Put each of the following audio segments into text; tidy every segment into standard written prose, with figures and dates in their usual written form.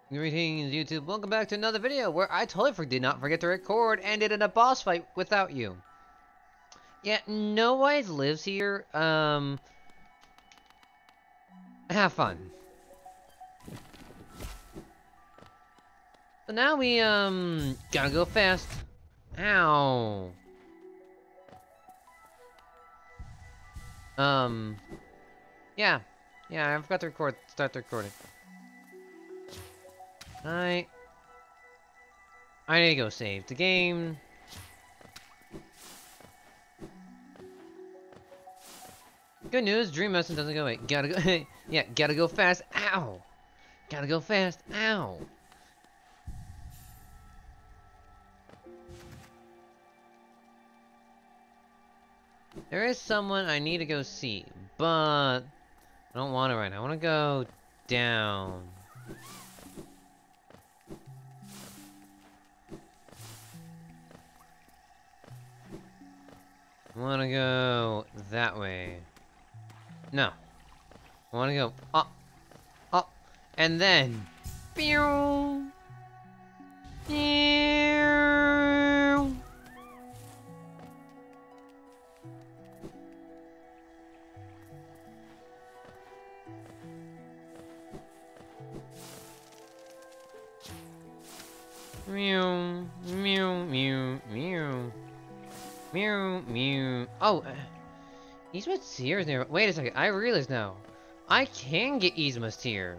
Greetings YouTube, welcome back to another video where I totally did not forget to record and did in a boss fight without you. Yeah, nobody lives here, have fun. So now we, gotta go fast. Ow. Yeah. Yeah, I forgot to start the recording. I need to go save the game. Good news, Dream Medicine doesn't go away. Gotta go, yeah, gotta go fast. Ow! Gotta go fast. Ow! There is someone I need to go see, but I don't want to right now. I want to go down. I want to go that way. No. I want to go up, up, and then... Pew! Pew! Mew, mew, mew, mew. Mew, mew. Oh, Yzma's tears near. Wait a second, I realize now. I can get Yzma's tear.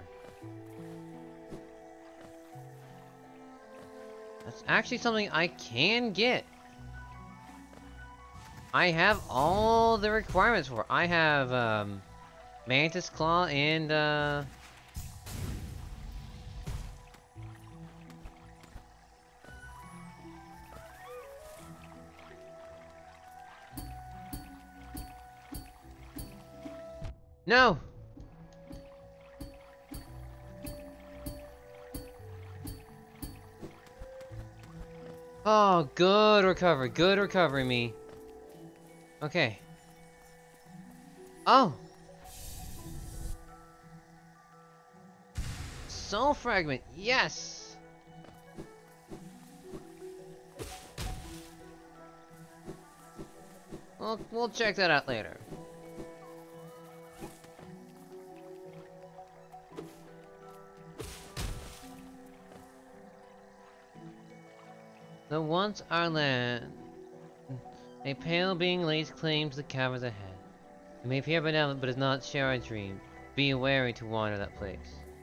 That's actually something I can get. I have all the requirements for it. I have, Mantis Claw and, No! Oh, good recovery me. Okay. Oh! Soul Fragment, yes! We'll check that out later. The once our land. A pale being lays claim to the caverns ahead. It may appear benevolent, but does not share our dream. Be wary to wander that place.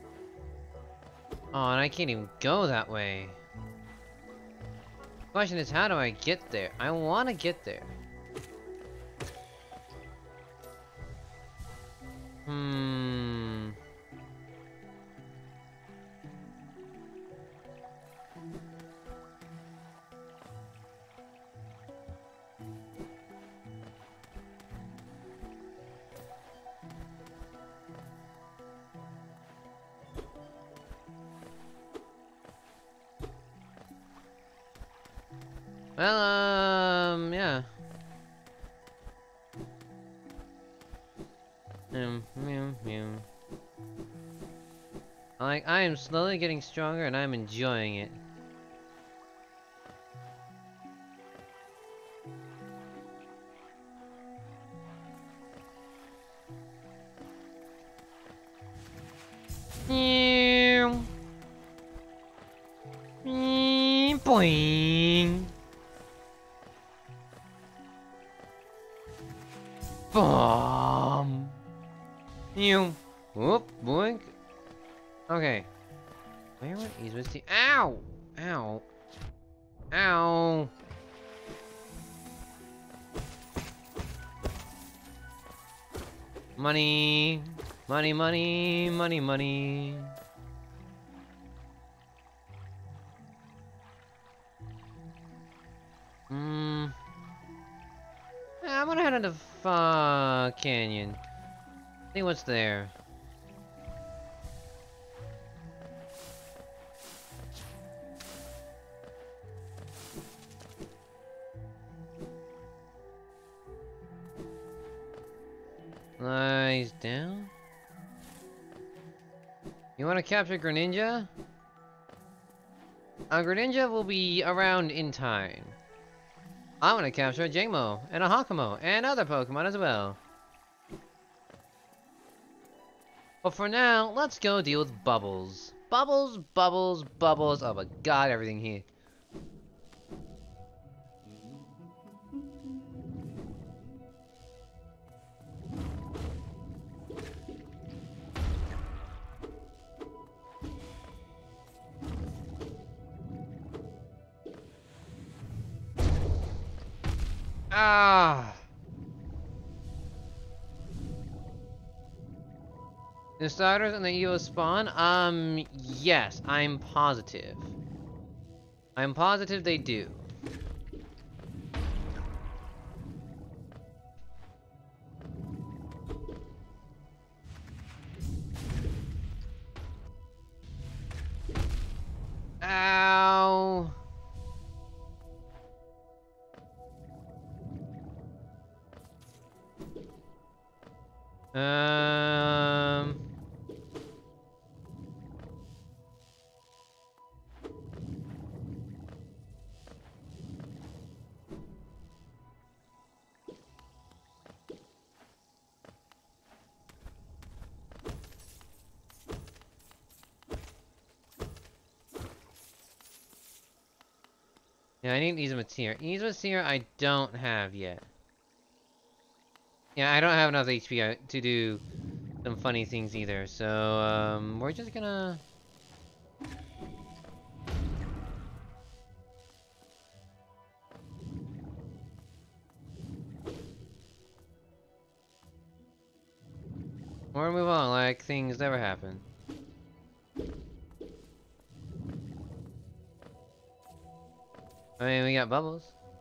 Oh, and I can't even go that way. The question is, how do I get there? I want to get there. Well, yeah. Mew, mew. I am slowly getting stronger and I'm enjoying it. Mew. Boing. Bomb. Mew. Whoop, boink. Okay. Where is Misty? Ow! Ow. Ow. Money. Money, money, money, money. I'm gonna head into Canyon. See what's there. Lies down. You wanna capture Greninja? A Greninja will be around in time. I'm gonna capture a Jangmo, and a Hakamo, and other Pokemon as well. But for now, let's go deal with Bubbles. Bubbles, Bubbles, Bubbles. Oh my god, everything here. Ah! The starters and the EVO spawn? Yes, I'm positive. I'm positive they do. Ow! Um... Yeah, I need Easemoteer. Easemoteer I don't have yet. Yeah, I don't have enough HP to do some funny things either, so, we're just gonna... Or move on like things never happened. I mean, we got Bubbles.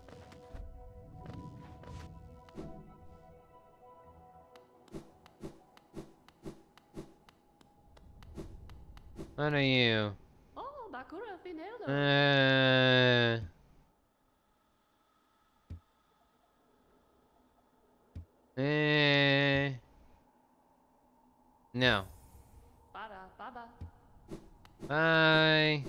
What are you? Oh, Bakura Finello. No. Para, baba. Bye.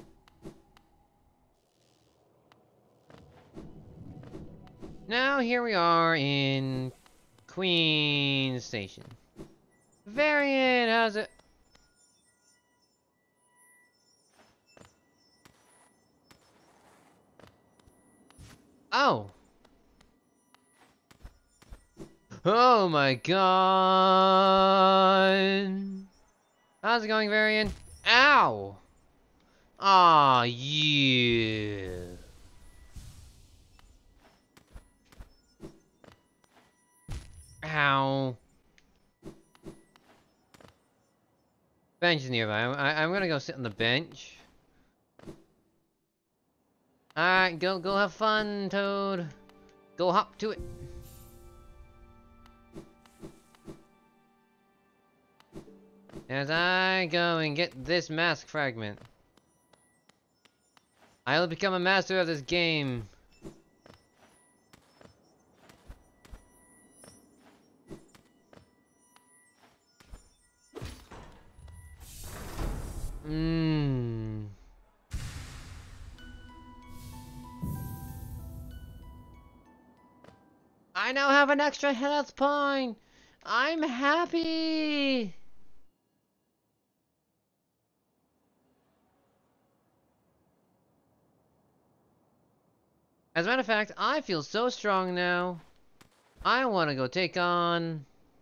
Now here we are in Queen Station. Variant, how's it? Oh. Oh my god. How's it going, Varian? Ow. Aw, yeah. Ow. Bench is nearby. I'm gonna go sit on the bench. Alright, go have fun, Toad. Go hop to it. As I go and get this mask fragment. I will become a master of this game. I now have an extra health point. I'm happy. As a matter of fact, I feel so strong now. I want to go take on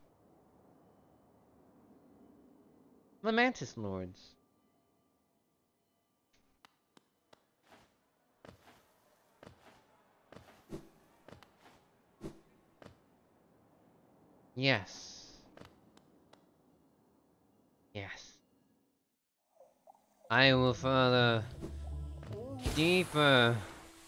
the Mantis Lords. Yes. Yes. I will follow deeper.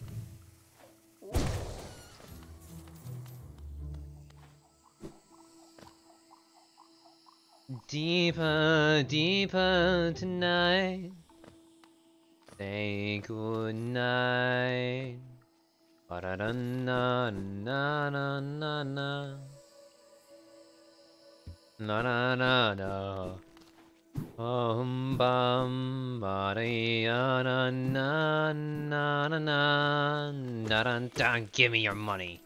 Deeper, deeper tonight. Say goodnight. Ba-da-da-na-na-na-na. Na-na-na-na. Bum ba na na na na na na na. Give me your money.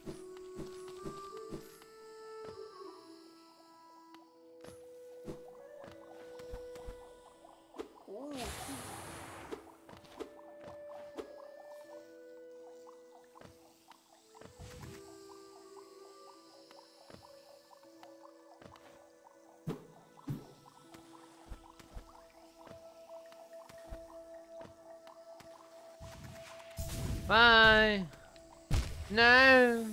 Bye. No.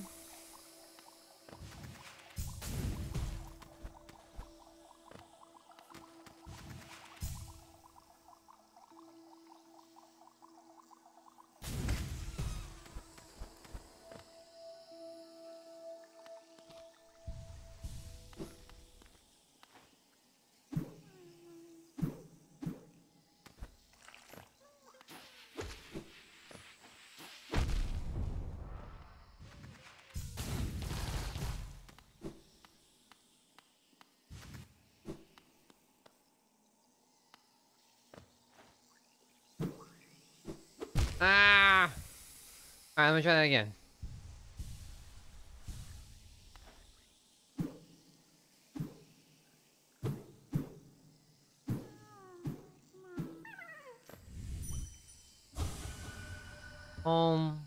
Ah. Alright, let me try that again. Home.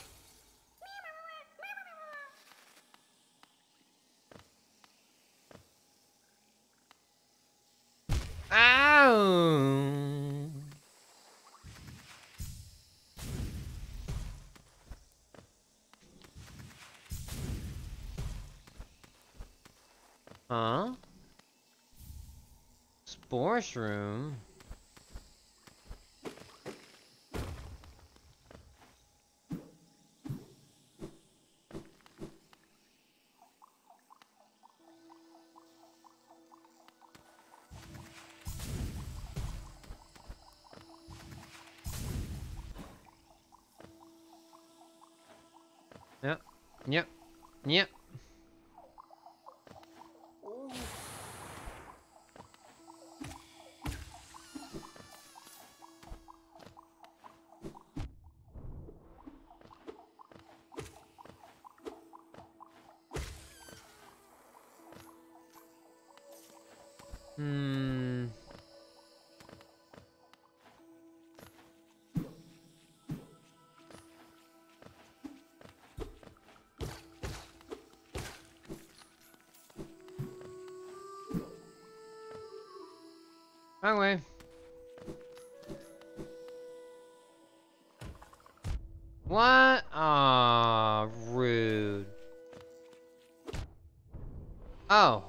Ow! Huh? Sports room? Yep. Yep. Yep. Hmm. Wrong way. What? Aw, rude. Oh.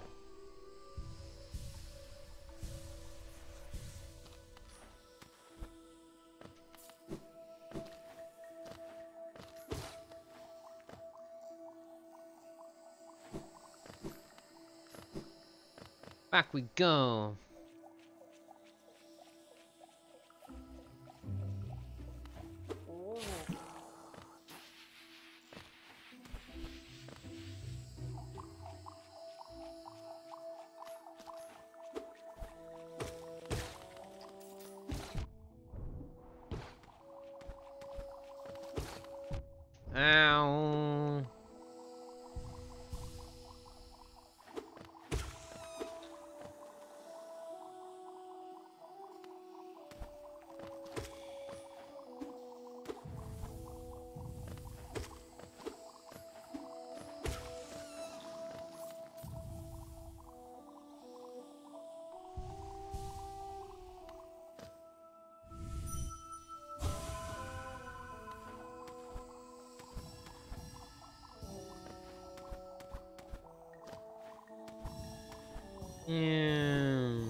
Back we go. Ow. Yeah.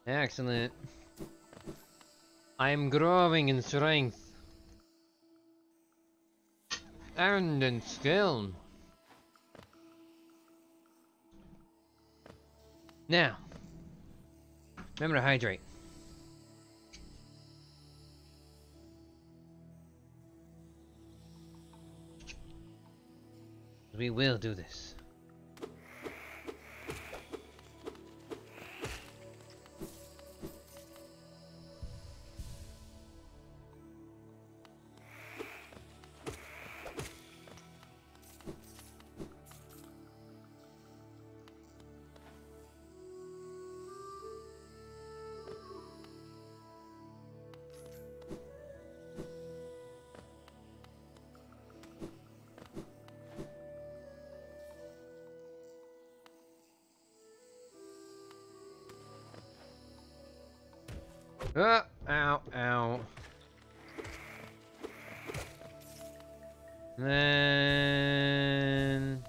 Excellent. I'm growing in strength. And in skill. Now, remember to hydrate. We will do this. Ow, ow. Then...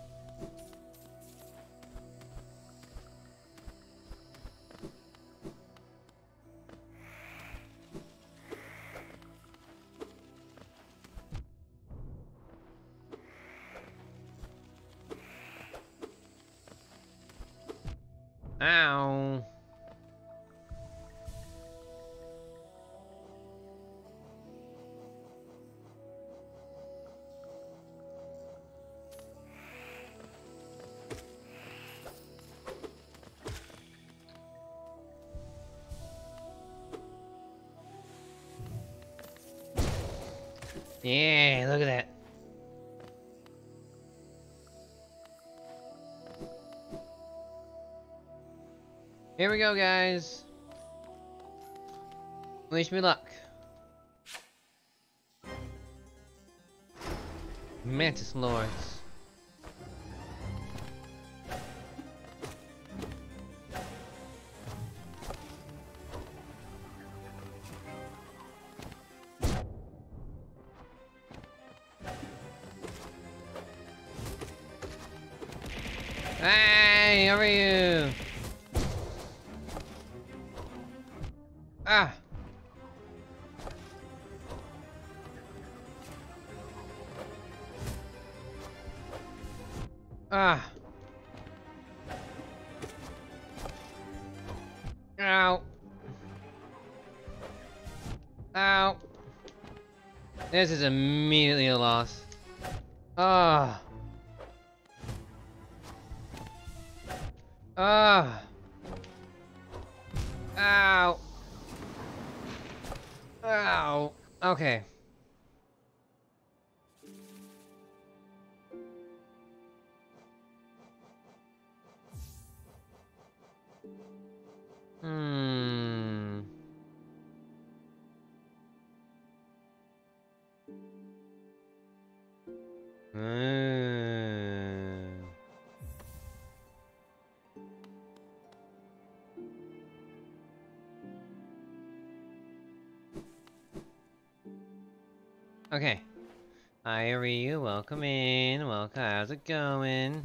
Ow. Yeah, look at that. Here we go, guys. Wish me luck. Mantis Lords. Hey, how are you? Ah! Ah! Ow! Ow! This is immediately a loss. Ah! Ah! Ow! Ow! Okay. Hmm. Okay. Hi, Ryu. Welcome in. Welcome. How's it going?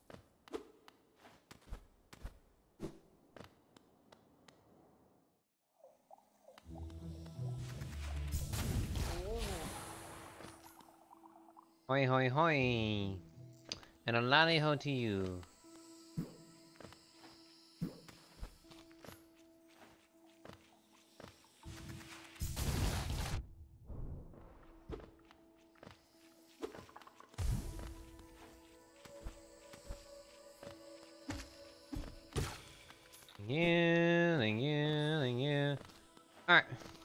Hoi hoi hoi! And a lolly ho to you. Thank you, thank you. Alright.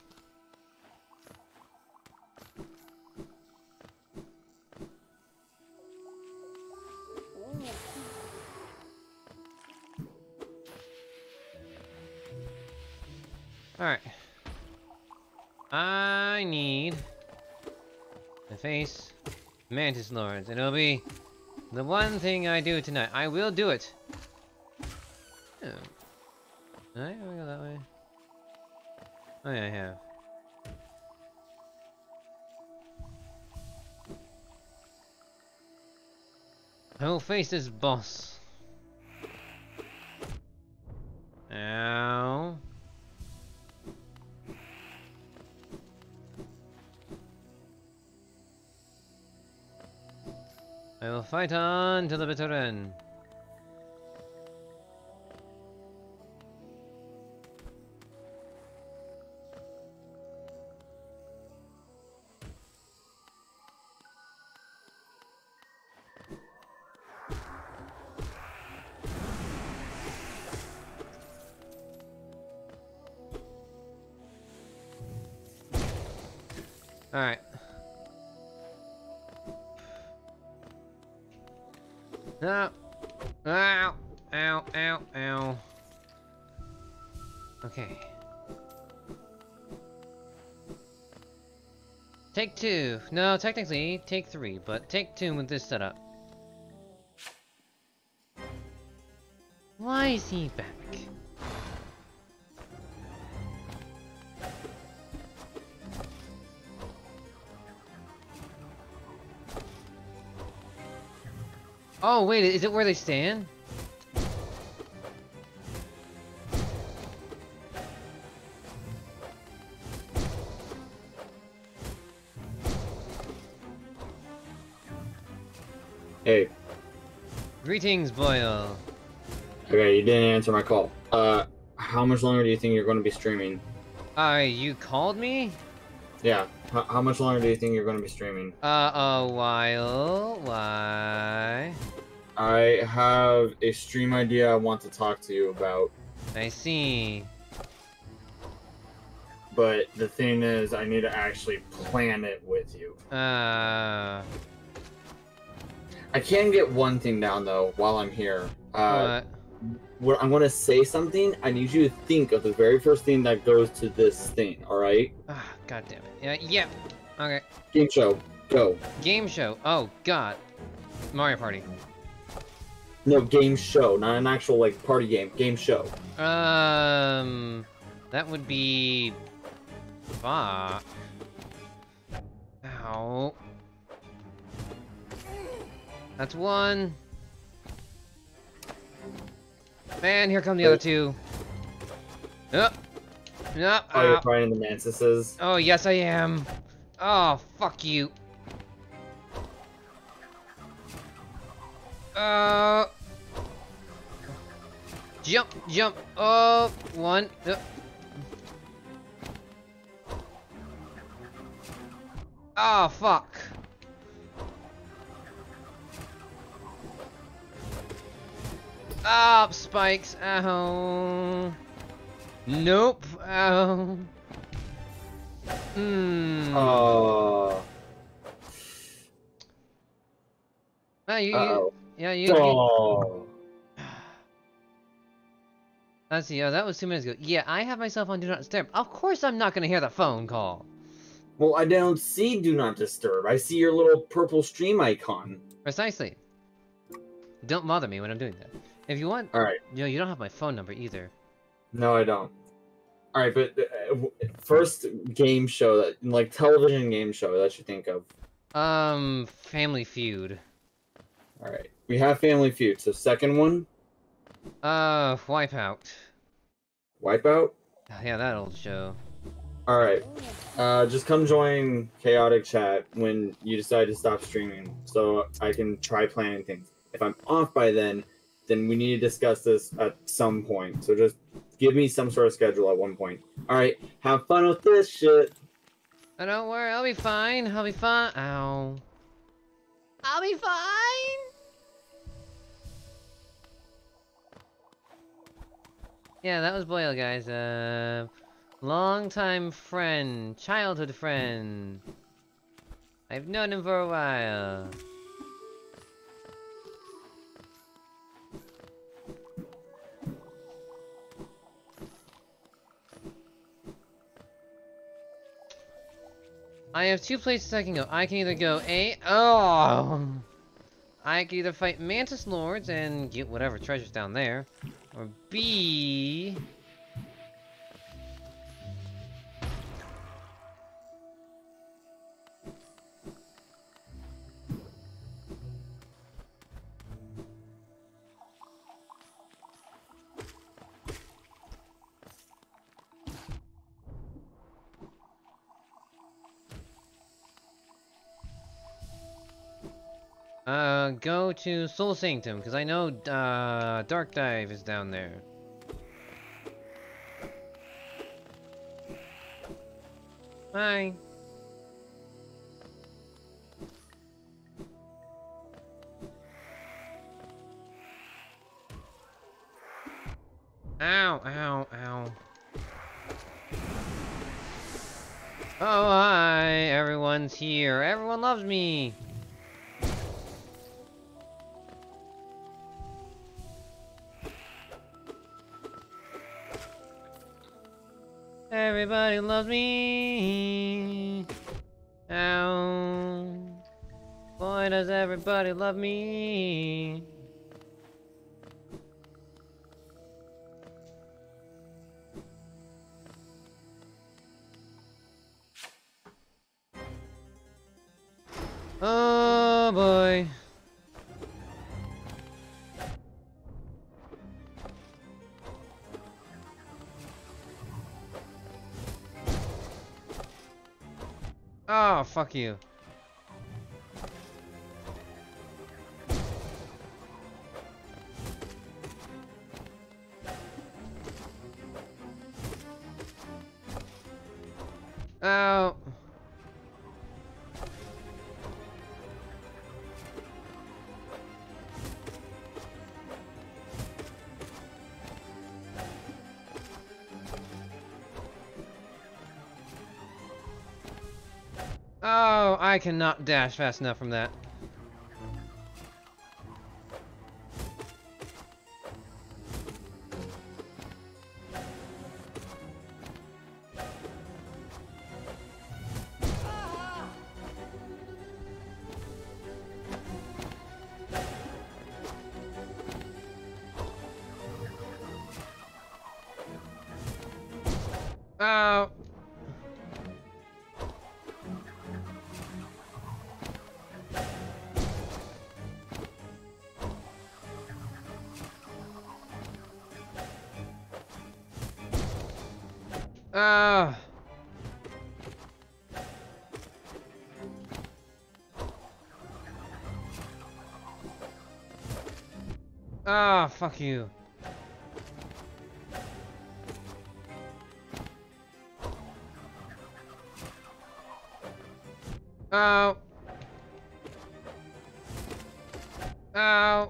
Alright. I need to face Mantis Lords, and it'll be the one thing I do tonight. I will do it. Oh. Did I go that way? Oh yeah, I have. I will face this boss. Ow. Fight on to the bitter end. Alright. No. Ow. Ow. Ow. Ow. Okay. Take 2. No, technically, take 3, but take 2 with this setup. Why is he back? Oh, wait, is it where they stand? Hey. Greetings, Boyle. Okay, you didn't answer my call. How much longer do you think you're going to be streaming? You called me? Yeah. How much longer do you think you're going to be streaming? A while. Why? I have a stream idea I want to talk to you about. I see. But the thing is, I need to actually plan it with you. What? I can get one thing down, though, while I'm here. When I'm going to say something, I need you to think of the very first thing that goes to this thing, alright? Ah, god damn it. Yeah. Okay. Game show. Go. Game show. Oh, god. Mario Party. No, game show. Not an actual, like, party game. Game show. That would be... Fuck. Ow. That's 1. Man, here come the other 2. Yep. Yep. Oh, you're fighting the mantises? Oh, yes, I am. Oh, fuck you. Jump. Oh, 1. Oh, fuck. Ah, spikes. Ow. Nope. Ow. Oh. You. Let's see. Oh, that was 2 minutes ago. Yeah, I have myself on Do Not Disturb. Of course, I'm not gonna hear the phone call. Well, I don't see Do Not Disturb. I see your little purple stream icon. Precisely. Don't bother me when I'm doing that. If you want... Alright. You don't have my phone number either. No, I don't. Alright, but first game show, that like television game show that you think of. Family Feud. Alright. We have Family Feud, so second one? Wipeout. Wipeout? Yeah, that old show. Alright. Just come join Chaotic Chat when you decide to stop streaming, so I can try planning things. If I'm off by then we need to discuss this at some point. So just give me some sort of schedule at one point. Alright, have fun with this shit. Oh, don't worry, I'll be fine. I'll be fine. Ow. I'll be fine. Yeah, that was Boyle, guys. Long-time friend, childhood friend. I've known him for a while. I have 2 places I can go. I can either go I can either fight Mantis Lords and get whatever treasure's down there, or B... Go to Soul Sanctum, because I know, Dark Dive is down there. Bye. Ow, ow, ow. Oh, hi, everyone's here. Everyone loves me. Everybody loves me. Ow. Boy, does everybody love me. Oh boy. Oh, fuck you. Oh. Oh, I cannot dash fast enough from that. Oh. Oh. Oh, fuck you. Oh. Oh.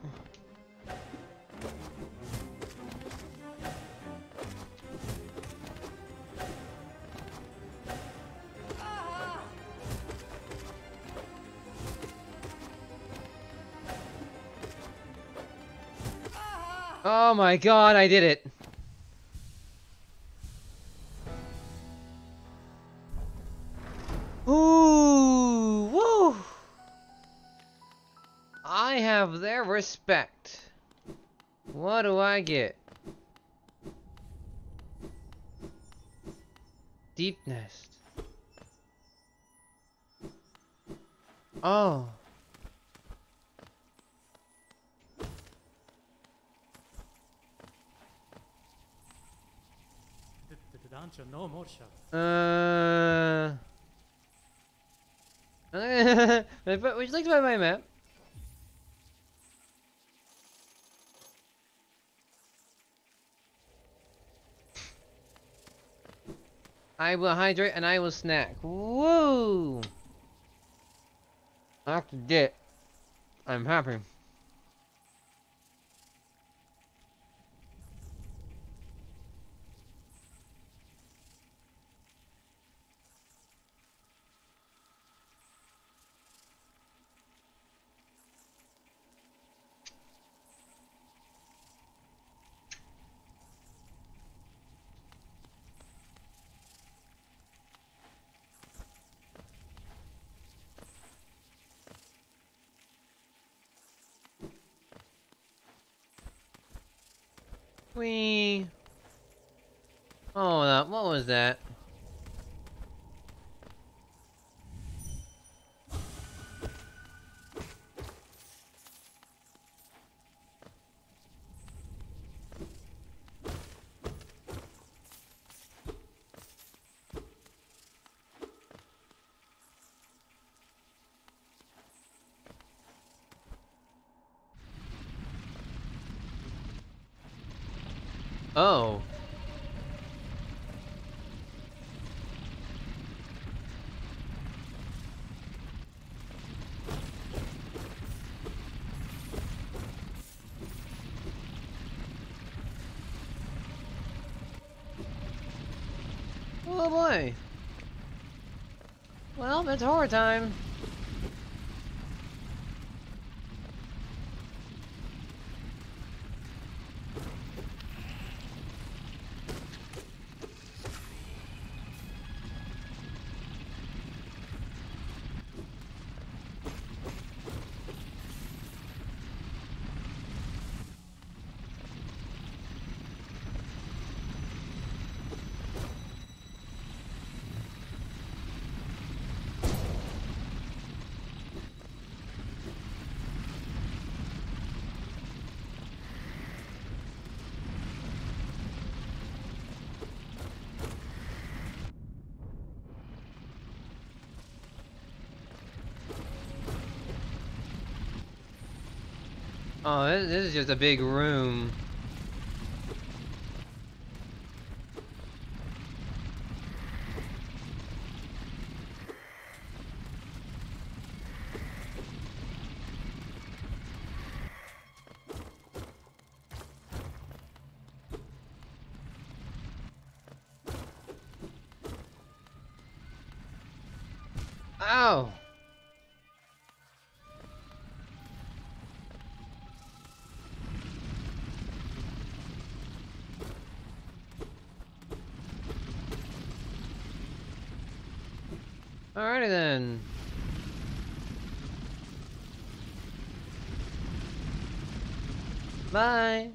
Oh my god, I did it. Ooh, woo. I have their respect. What do I get? Deep Nest. Oh. Would you like to buy my map? I will hydrate and I will snack. Woo! After that, I'm happy. Wee. Oh, what was that? Oh. Oh boy. Well, it's horror time. Oh, this is just a big room. Ow! Alrighty then. Bye.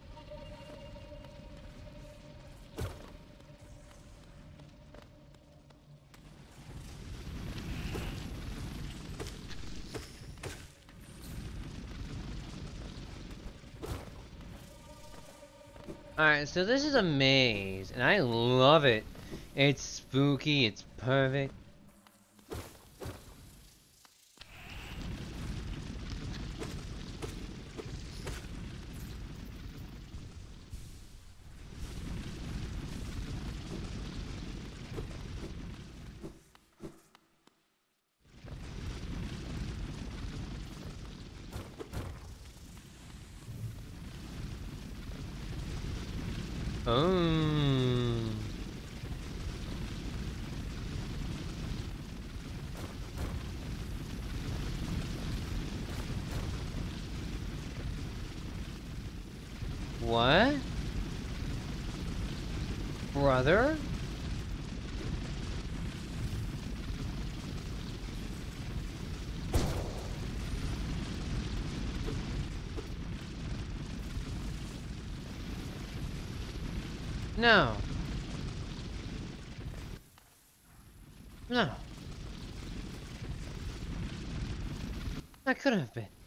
Alright, so this is a maze, and I love it. It's spooky, it's perfect. Oh. What? Brother? No. No. That could have been.